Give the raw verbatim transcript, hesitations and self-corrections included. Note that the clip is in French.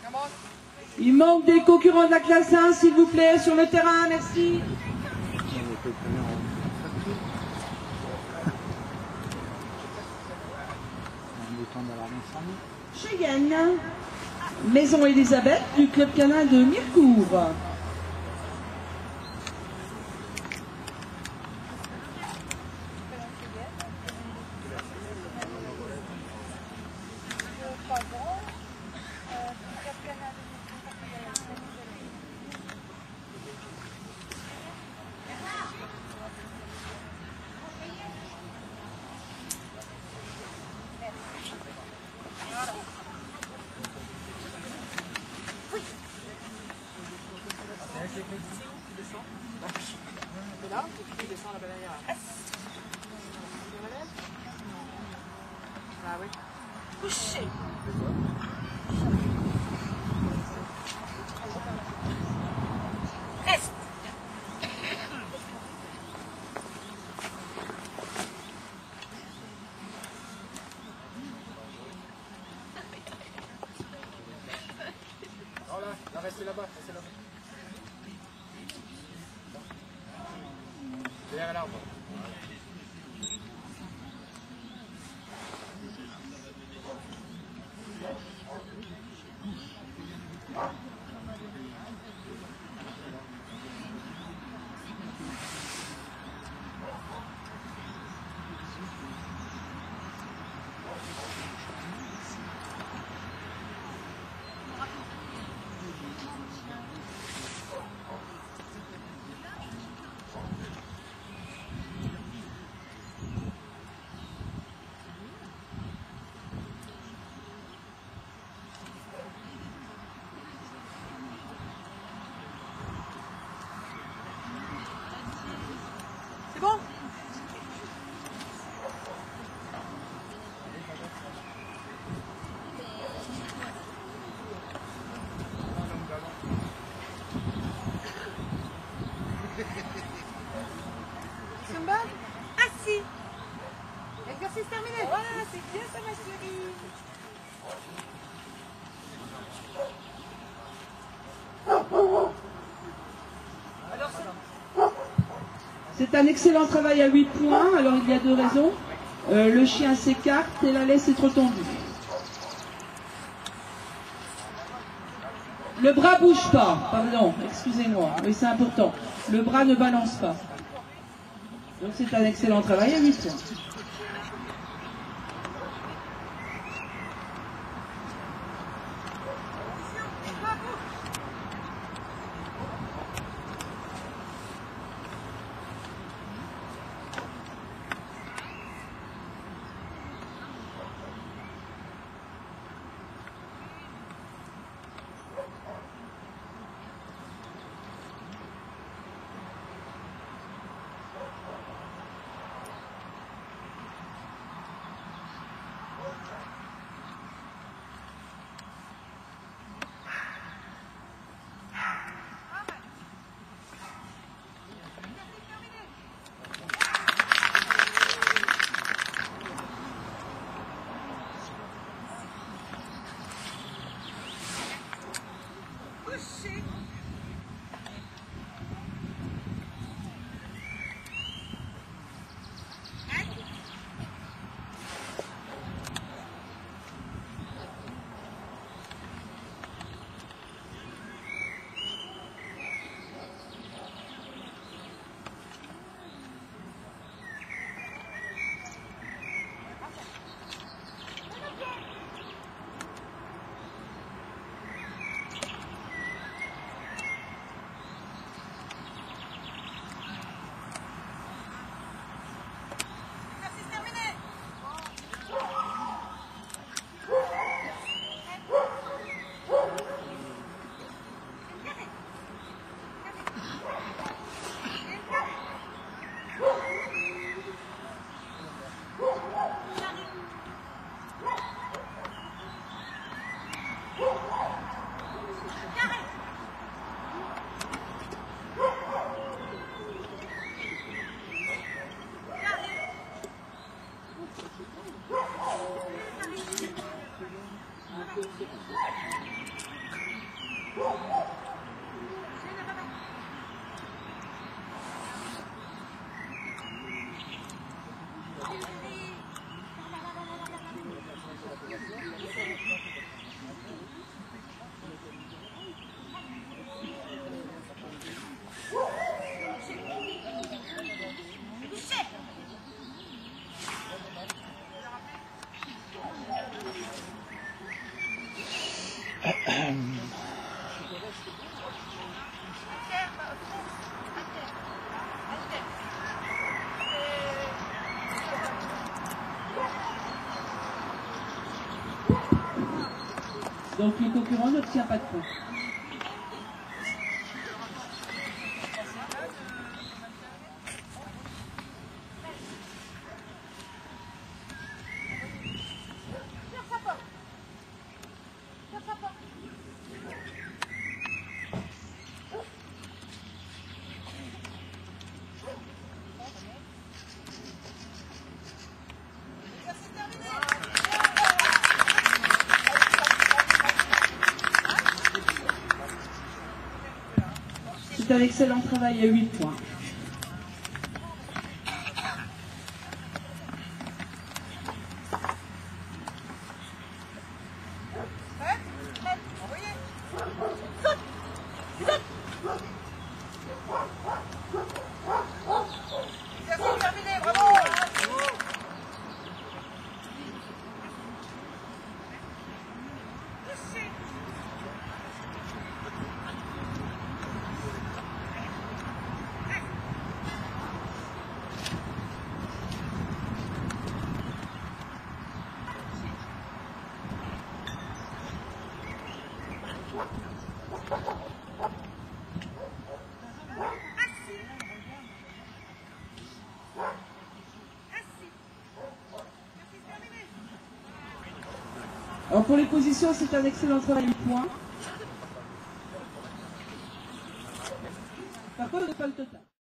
Il manque des concurrents de la classe un, s'il vous plaît, sur le terrain, merci. Cheyenne, Maison Elisabeth du club canin de Mirecourt. Restez là-bas, restez là-bas. Derrière l'arbre. C'est bon? Zumba? Assis. Exercice terminé. Voilà, c'est bien ça ma chérie. C'est un excellent travail à huit points, alors il y a deux raisons. Euh, le chien s'écarte et la laisse est trop tendue. Le bras bouge pas, pardon, excusez-moi, oui c'est important. Le bras ne balance pas. Donc c'est un excellent travail à huit points. Donc le concurrent n'obtient pas de points. C'est un excellent travail à huit points. Alors pour les positions, c'est un excellent travail, huit points. Par contre, pas le total.